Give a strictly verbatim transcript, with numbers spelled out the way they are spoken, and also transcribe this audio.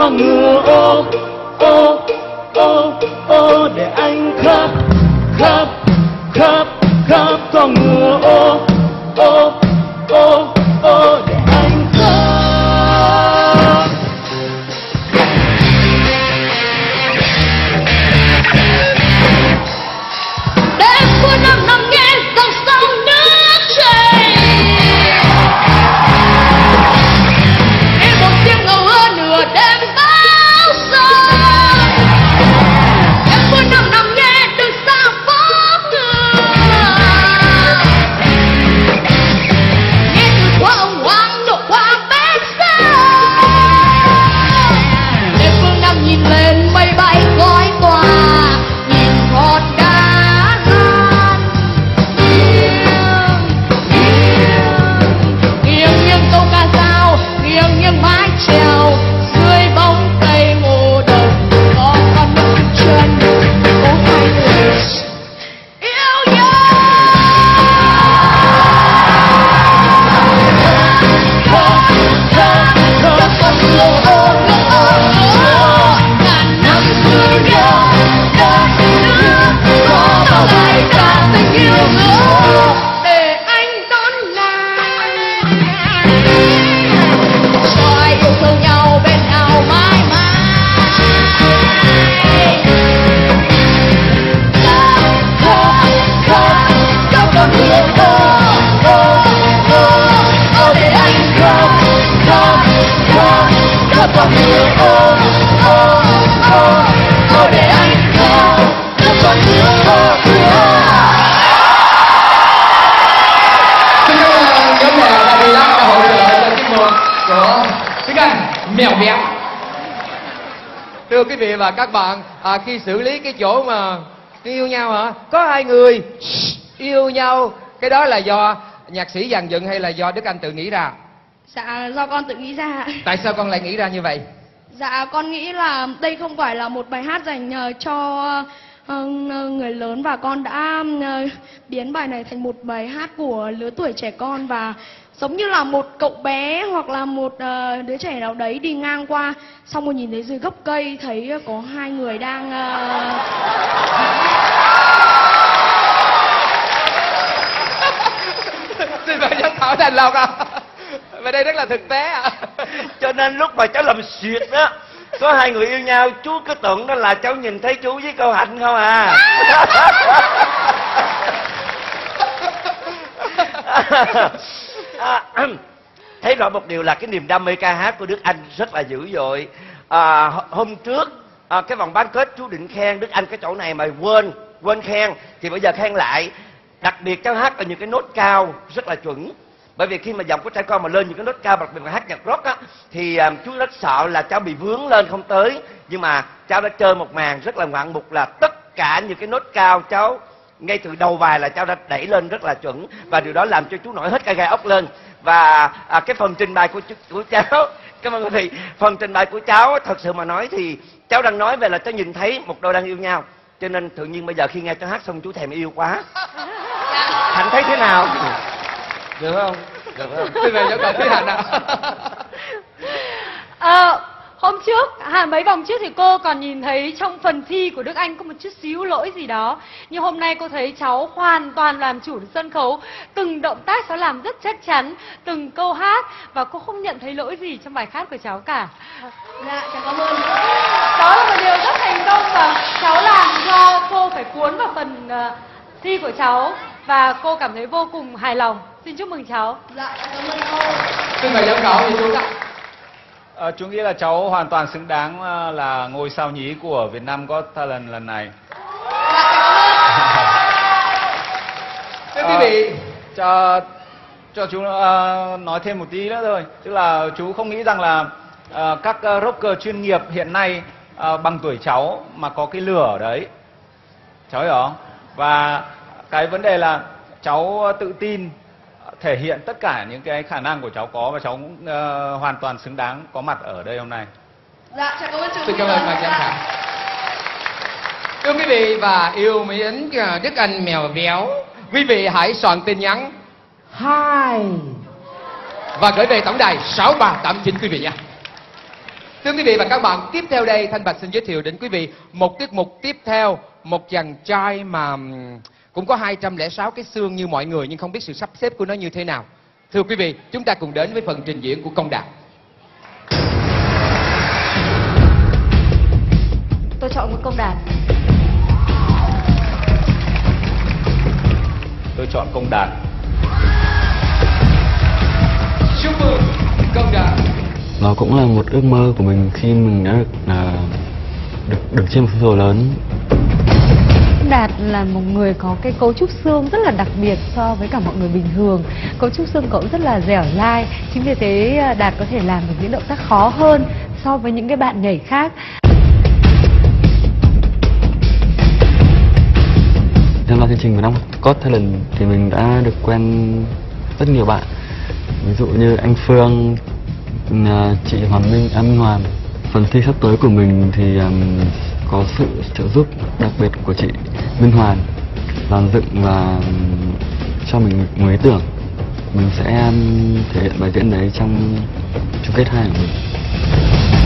con ngựa ô ô ô ô để anh khắp khắp khắp khắp con ngựa ô ô ô ô để anh khắp. Đêm cuối năm nằm nghe dòng sông nước chảy, nghe một tiếng ngầu hơ nửa đêm báo sớm. Đêm cuối năm nằm nghe từ xa phố cửa, nghe từ qua ông hoàng lộ qua bếp sông. Đêm phương năm nhìn lên mây bay khói tỏa, nhìn con đá lan nghiêng nghiêng nghiêng câu ca dao, nghiêng nghiêng mái chèo dưới bóng cây ngô đồng. Có con nước chân có hai người yêu nhau. Các con ngựa ô ngựa ô ngựa ô, ngàn năm xưa nhau đất nước có bao bài ca tình yêu ngựa ô để anh đón nàng. Cho ai yêu thương nhau bên nhau mãi mãi. Khắp khắp khắp các con ngựa ô ô ô ô để anh khóc khóc khóc các con ngựa ô ô ô ô để anh khóc các con ngựa ô ô. Xin cảm ơn nhóm nhạc Cadillac đã hỗ trợ cho tiết mục của tiếng Anh Mèo Béo. Thưa quý vị và các bạn, à, khi xử lý cái chỗ mà yêu nhau hả? Có hai người yêu nhau, cái đó là do nhạc sĩ dàn dựng hay là do Đức Anh tự nghĩ ra? Dạ do con tự nghĩ ra. Tại sao con lại nghĩ ra như vậy? Dạ con nghĩ là đây không phải là một bài hát dành ờ, cho ờ, người lớn, và con đã ờ, biến bài này thành một bài hát của lứa tuổi trẻ con, và giống như là một cậu bé hoặc là một ờ, đứa trẻ nào đấy đi ngang qua, xong rồi nhìn thấy dưới gốc cây thấy có hai người đang ờ, Xin mời giám khảo Thành Lộc ạ. Và đây rất là thực tế ạ. Cho nên lúc mà cháu làm duyệt đó, có hai người yêu nhau, chú cứ tưởng đó là cháu nhìn thấy chú với cô Hạnh không à. À, thấy rõ một điều là cái niềm đam mê ca hát của Đức Anh rất là dữ dội. À, hôm trước à, cái vòng bán kết chú định khen Đức Anh cái chỗ này mà quên quên khen, thì bây giờ khen lại. Đặc biệt cháu hát ở những cái nốt cao rất là chuẩn. Bởi vì khi mà giọng của trẻ con mà lên những cái nốt cao, đặc biệt là hát nhạc rock á, thì um, chú rất sợ là cháu bị vướng lên không tới. Nhưng mà cháu đã chơi một màn rất là ngoạn mục, là tất cả những cái nốt cao cháu ngay từ đầu bài là cháu đã đẩy lên rất là chuẩn, và điều đó làm cho chú nổi hết cả gai ốc lên. Và à, cái phần trình bày của của cháu, cảm ơn quý vị, phần trình bày của cháu thật sự mà nói thì cháu đang nói về là cháu nhìn thấy một đôi đang yêu nhau, cho nên tự nhiên bây giờ khi nghe cháu hát xong chú thèm yêu quá. Hạnh thấy thế nào? Được không? Được không? Xin mời giám khảo Thúy Hạnh ạ. Ờ, hôm trước, à, mấy vòng trước thì cô còn nhìn thấy trong phần thi của Đức Anh có một chút xíu lỗi gì đó. Nhưng hôm nay cô thấy cháu hoàn toàn làm chủ được sân khấu. Từng động tác cháu làm rất chắc chắn, từng câu hát, và cô không nhận thấy lỗi gì trong bài hát của cháu cả. dạ cháu cảm ơn. Đó là một điều rất thành công, và cháu làm cho cô phải cuốn vào phần uh, thi của cháu, và cô cảm thấy vô cùng hài lòng. Xin chúc mừng cháu. Dạ cảm ơn cô. Xin mời giám khảo thì chú ạ. À, chú nghĩ là cháu hoàn toàn xứng đáng là ngôi sao nhí của Việt Nam Got Talent lần này. Thưa quý vị, cho cho chú uh, nói thêm một tí nữa thôi, tức là chú không nghĩ rằng là uh, các uh, rocker chuyên nghiệp hiện nay uh, bằng tuổi cháu mà có cái lửa ở đấy, cháu hiểu không? Và cái vấn đề là cháu tự tin thể hiện tất cả những cái khả năng của cháu có, và cháu cũng uh, hoàn toàn xứng đáng có mặt ở đây hôm nay. Dạ cháu cảm ơn chú. xin cảm ơn ban giám khảo. Thưa quý vị và yêu mến Đức Anh Mèo Béo, quý vị hãy soạn tin nhắn hai và gửi về tổng đài sáu ba tám chín quý vị nha. Thưa quý vị và các bạn, tiếp theo đây Thanh Bạch xin giới thiệu đến quý vị một tiết mục tiếp theo, một chàng trai mà cũng có hai trăm lẻ sáu cái xương như mọi người nhưng không biết sự sắp xếp của nó như thế nào. Thưa quý vị, chúng ta cùng đến với phần trình diễn của Công Đạt. Tôi chọn một Công Đạt. Tôi chọn Công Đạt. Chúc mừng Công Đạt. Nó cũng là một ước mơ của mình khi mình đã được là được được trên một sân khấu lớn. Đạt là một người có cái cấu trúc xương rất là đặc biệt so với cả mọi người bình thường. Cấu trúc xương cậu rất là dẻo dai. Chính vì thế Đạt có thể làm được những động tác khó hơn so với những cái bạn nhảy khác. Tham gia chương trình Vietnam Got Talent thì mình đã được quen rất nhiều bạn. Ví dụ như anh Phương, chị Hoàng Minh, à, Minh Hoàn. Phần thi sắp tới của mình thì um, có sự trợ giúp đặc biệt của chị Minh Hoàn dàn dựng và cho mình một ý tưởng. Mình sẽ um, thể hiện bài diễn đấy trong chung kết hai của mình.